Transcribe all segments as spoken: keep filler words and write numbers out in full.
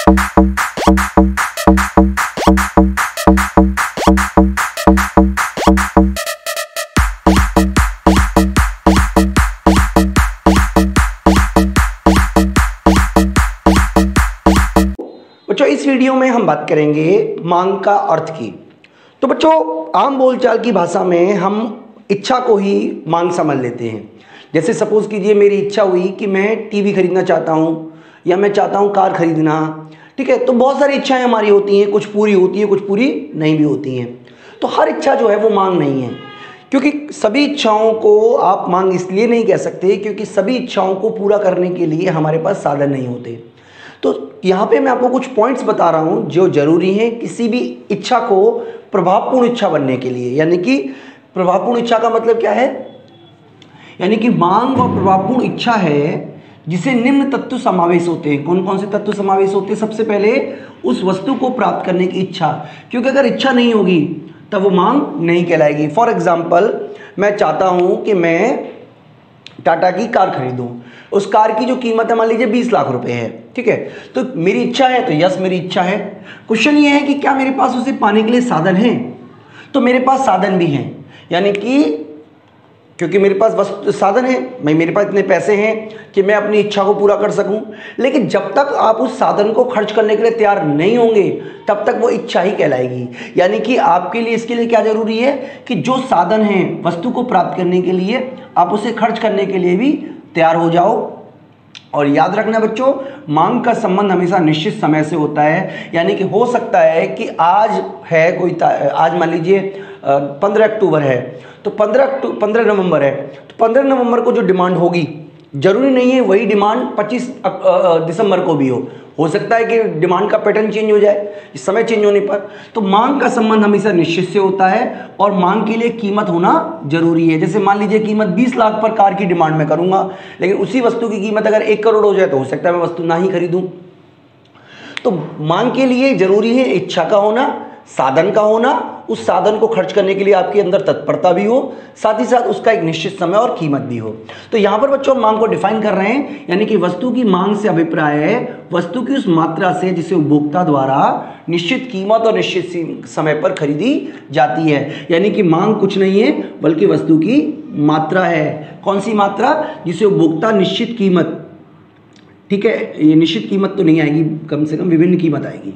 बच्चों इस वीडियो में हम बात करेंगे मांग का अर्थ की। तो बच्चों आम बोलचाल की भाषा में हम इच्छा को ही मांग समझ लेते हैं। जैसे सपोज कीजिए मेरी इच्छा हुई कि मैं टीवी खरीदना चाहता हूँ या मैं चाहता हूँ कार खरीदना, ठीक है। तो बहुत सारी इच्छाएं हमारी होती हैं, कुछ पूरी होती है, कुछ पूरी नहीं भी होती हैं। तो हर इच्छा जो है वो मांग नहीं है, क्योंकि सभी इच्छाओं को आप मांग इसलिए नहीं कह सकते क्योंकि सभी इच्छाओं को पूरा करने के लिए हमारे पास साधन नहीं होते। तो यहाँ पे मैं आपको कुछ पॉइंट्स बता रहा हूँ जो जरूरी हैं किसी भी इच्छा को प्रभावपूर्ण इच्छा बनने के लिए। यानी कि प्रभावपूर्ण इच्छा का मतलब क्या है, यानी कि मांग और प्रभावपूर्ण इच्छा है जिसे निम्न तत्व समावेश होते हैं। कौन कौन से तत्व समावेश होते हैं? सबसे पहले उस वस्तु को प्राप्त करने की इच्छा, क्योंकि अगर इच्छा नहीं होगी तब वो मांग नहीं कहलाएगी। फॉर एग्जाम्पल मैं चाहता हूँ कि मैं टाटा की कार खरीदूं, उस कार की जो कीमत है मान लीजिए बीस लाख रुपए है, ठीक है। तो मेरी इच्छा है, तो यस मेरी इच्छा है। क्वेश्चन ये है कि क्या मेरे पास उसे पाने के लिए साधन है? तो मेरे पास साधन भी हैं, यानी कि क्योंकि मेरे पास वस्तु साधन है, मैं मेरे पास इतने पैसे हैं कि मैं अपनी इच्छा को पूरा कर सकूं। लेकिन जब तक आप उस साधन को खर्च करने के लिए तैयार नहीं होंगे तब तक वो इच्छा ही कहलाएगी। यानी कि आपके लिए इसके लिए क्या जरूरी है कि जो साधन है वस्तु को प्राप्त करने के लिए आप उसे खर्च करने के लिए भी तैयार हो जाओ। और याद रखना बच्चों, मांग का संबंध हमेशा निश्चित समय से होता है। यानी कि हो सकता है कि आज है कोई, आज मान लीजिए पंद्रह अक्टूबर है, तो पंद्रह पंद्रह नवंबर है, तो पंद्रह नवंबर को जो डिमांड होगी जरूरी नहीं है वही डिमांड पच्चीस दिसंबर को भी हो हो सकता है कि डिमांड का पैटर्न चेंज हो जाए इस समय चेंज होने पर। तो मांग का संबंध हमेशा निश्चित से होता है और मांग के लिए कीमत होना जरूरी है। जैसे मान लीजिए कीमत बीस लाख पर कार की डिमांड में करूंगा, लेकिन उसी वस्तु की कीमत अगर एक करोड़ हो जाए तो हो सकता है मैं वस्तु ना ही खरीदूं। तो मांग के लिए जरूरी है इच्छा का होना, साधन का होना, उस साधन को खर्च करने के लिए आपके अंदर तत्परता भी हो, साथ ही साथ उसका एक निश्चित समय और कीमत भी हो। तो यहाँ पर बच्चों मांग को डिफाइन कर रहे हैं, यानी कि वस्तु की मांग से अभिप्राय है वस्तु की उस मात्रा से जिसे उपभोक्ता द्वारा निश्चित कीमत और निश्चित समय पर खरीदी जाती है। यानी कि मांग कुछ नहीं है बल्कि वस्तु की मात्रा है। कौन सी मात्रा? जिसे उपभोक्ता निश्चित कीमत, ठीक है, ये निश्चित कीमत तो नहीं आएगी, कम से कम विभिन्न कीमत आएगी,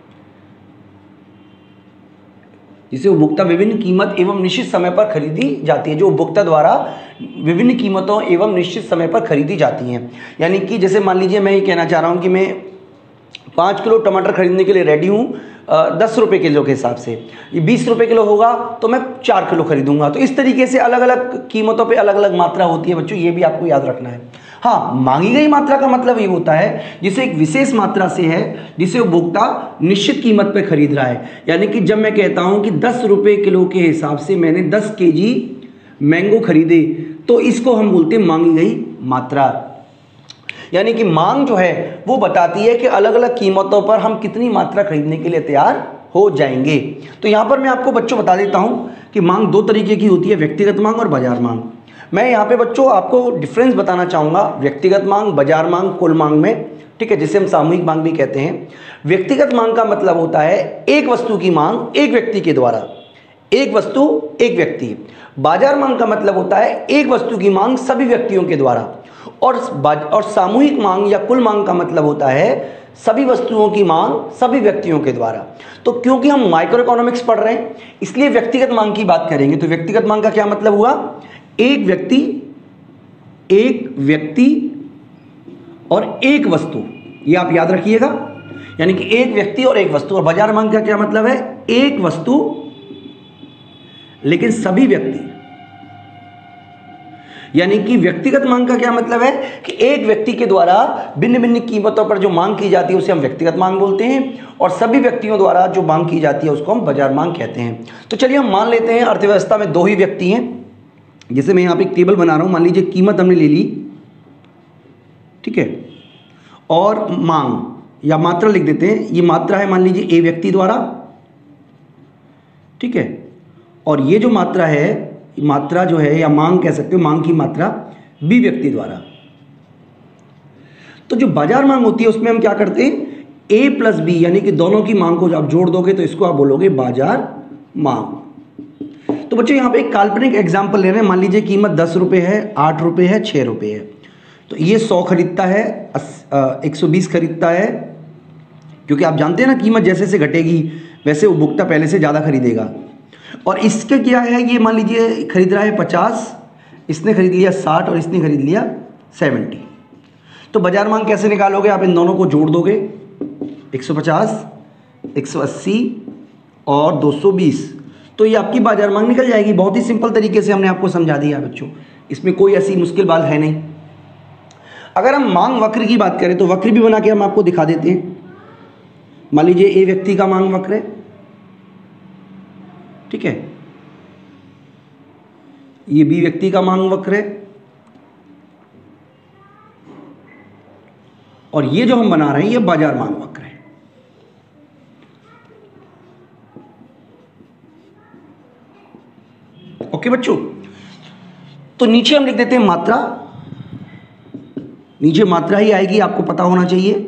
जिसे उपभोक्ता विभिन्न कीमत एवं निश्चित समय पर खरीदी जाती है, जो उपभोक्ता द्वारा विभिन्न कीमतों एवं निश्चित समय पर खरीदी जाती हैं। यानी कि जैसे मान लीजिए मैं ये कहना चाह रहा हूँ कि मैं पाँच किलो टमाटर खरीदने के लिए रेडी हूँ दस रुपये किलो के हिसाब से, ये बीस रुपये किलो होगा तो मैं चार किलो खरीदूंगा। तो इस तरीके से अलग अलग कीमतों पे अलग अलग मात्रा होती है बच्चों, ये भी आपको याद रखना है। हाँ, मांगी गई मात्रा का मतलब ये होता है जिसे एक विशेष मात्रा से है जिसे उपभोक्ता निश्चित कीमत पे खरीद रहा है। यानी कि जब मैं कहता हूँ कि दस रुपये किलो के हिसाब से मैंने दस के जी मैंगो खरीदे, तो इसको हम बोलते हैं मांगी गई मात्रा। यानी कि मांग जो है वो बताती है कि अलग अलग कीमतों पर हम कितनी मात्रा खरीदने के लिए तैयार हो जाएंगे। तो यहाँ पर मैं आपको बच्चों बता देता हूँ कि मांग दो तरीके की होती है, व्यक्तिगत मांग और बाजार मांग। मैं यहाँ पे बच्चों आपको डिफरेंस बताना चाहूँगा व्यक्तिगत मांग, बाजार मांग, कुल मांग में, ठीक है, जिसे हम सामूहिक मांग भी कहते हैं। व्यक्तिगत मांग का मतलब होता है एक वस्तु की मांग एक व्यक्ति के द्वारा, एक वस्तु एक व्यक्ति। बाजार मांग का मतलब होता है एक वस्तु की मांग सभी व्यक्तियों के द्वारा। और और सामूहिक मांग या कुल मांग का मतलब होता है सभी वस्तुओं की मांग सभी व्यक्तियों के द्वारा। तो क्योंकि हम माइक्रो इकोनॉमिक्स पढ़ रहे हैं इसलिए व्यक्तिगत मांग की बात करेंगे। तो व्यक्तिगत मांग का क्या मतलब हुआ? एक व्यक्ति, एक व्यक्ति और एक वस्तु, ये आप याद रखिएगा। यानी कि एक व्यक्ति और एक वस्तु। और बाजार मांग का क्या मतलब है? एक वस्तु लेकिन सभी व्यक्ति। यानी कि व्यक्तिगत मांग का क्या मतलब है कि एक व्यक्ति के द्वारा भिन्न भिन्न कीमतों पर जो मांग की जाती है उसे हम व्यक्तिगत मांग बोलते हैं, और सभी व्यक्तियों द्वारा जो मांग की जाती है उसको हम बाजार मांग कहते हैं। तो चलिए हम मान लेते हैं अर्थव्यवस्था में दो ही व्यक्ति हैं। जैसे मैं यहाँ पे एक टेबल बना रहा हूँ, मान लीजिए कीमत हमने ले ली, ठीक है, और मांग या मात्रा लिख देते हैं। ये मात्रा है मान लीजिए ए व्यक्ति द्वारा, ठीक है, और ये जो मात्रा है, मात्रा जो है या मांग कह सकते हो, मांग की मात्रा बी व्यक्ति द्वारा। तो जो बाजार मांग होती है उसमें हम क्या करते हैं, ए प्लस बी यानी कि दोनों की मांग को जब आप जोड़ दोगे तो इसको आप बोलोगे बाजार मांग। तो बच्चों यहाँ पे एक काल्पनिक एग्जाम्पल ले रहे हैं। मान लीजिए कीमत दस रुपये है, आठ रुपये है, छः रुपये है। तो ये सौ खरीदता है, एक सौ बीस खरीदता है, क्योंकि आप जानते हैं ना कीमत जैसे जैसे घटेगी वैसे उपभोक्ता पहले से ज़्यादा खरीदेगा। और इसके क्या है, ये मान लीजिए खरीद रहा है पचास, इसने खरीद लिया साठ और इसने खरीद लिया सेवेंटी। तो बाजार मांग कैसे निकालोगे? आप इन दोनों को जोड़ दोगे, एक सौ पचास, एक सौ अस्सी और दो सौ बीस, तो ये आपकी बाजार मांग निकल जाएगी। बहुत ही सिंपल तरीके से हमने आपको समझा दिया बच्चों, इसमें कोई ऐसी मुश्किल बात है नहीं। अगर हम मांग वक्र की बात करें तो वक्र भी बना के हम आपको दिखा देते हैं। मान लीजिए ए व्यक्ति का मांग वक्र है, ठीक है, ये बी व्यक्ति का मांग वक्र है, और ये जो हम बना रहे हैं ये बाजार मांग वक्र है। ओके बच्चों, तो नीचे हम लिख देते हैं मात्रा, नीचे मात्रा ही आएगी, आपको पता होना चाहिए,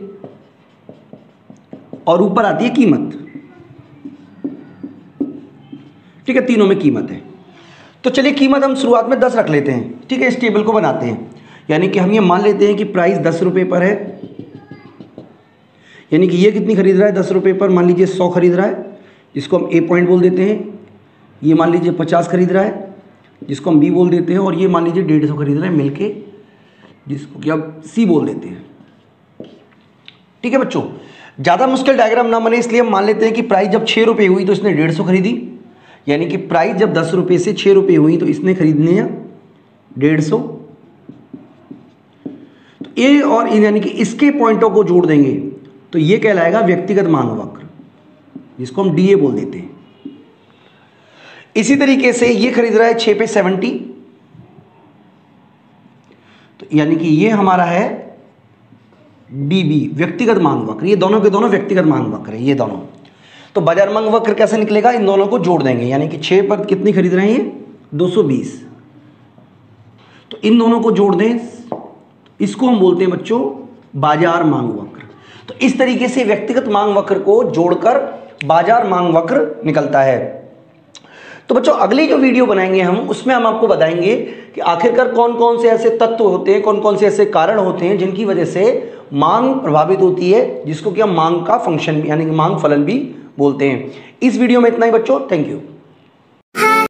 और ऊपर आती है कीमत। ठीक है, तीनों में कीमत है। तो चलिए कीमत हम शुरुआत में दस रख लेते हैं, ठीक है, इस टेबल को बनाते हैं। यानी कि हम ये मान लेते हैं कि प्राइस दस रुपये पर है, यानी कि ये कितनी खरीद रहा है, दस रुपये पर मान लीजिए सौ खरीद रहा है, जिसको हम ए पॉइंट बोल देते हैं। ये मान लीजिए पचास खरीद रहा है, जिसको हम बी बोल देते हैं, और ये मान लीजिए डेढ़ सौ खरीद रहा है मिलके, जिसको कि आप सी बोल देते हैं। ठीक है बच्चों, ज़्यादा मुश्किल डायग्राम ना बने इसलिए हम मान लेते हैं कि प्राइस जब छः रुपये हुई तो इसने डेढ़ सौ खरीदी, यानी कि प्राइस जब दस रुपये से छः रुपये हुई तो इसने खरीदने हैं डेढ़ सौ। तो ए और इन यानी कि इसके पॉइंटों को जोड़ देंगे तो ये कहलाएगा व्यक्तिगत मांग वक्र, जिसको हम डी ए बोल देते हैं। इसी तरीके से ये खरीद रहा है छः पे सेवेंटी, तो यानी कि ये हमारा है डी बी, व्यक्तिगत मांग वक्र। ये दोनों के दोनों व्यक्तिगत मांग वक्र है, ये दोनों। तो बाजार मांग वक्र कैसे निकलेगा? इन दोनों को जोड़ देंगे, यानी कि छः पर कितनी खरीद रहे हैं, दो सौ बीस। तो इन दोनों को जोड़ दें, इसको हम बोलते हैं बच्चों बाजार मांग वक्र। तो इस तरीके से व्यक्तिगत मांग वक्र को जोड़कर बाजार मांग वक्र निकलता है। तो बच्चों अगली जो वीडियो बनाएंगे हम, उसमें हम आपको बताएंगे कि आखिरकार कौन कौन से ऐसे तत्व होते हैं, कौन कौन से ऐसे कारण होते हैं जिनकी वजह से मांग प्रभावित होती है, जिसको कि हम मांग का फंक्शन यानी कि मांग फलन भी बोलते हैं। इस वीडियो में इतना ही बच्चों, थैंक यू।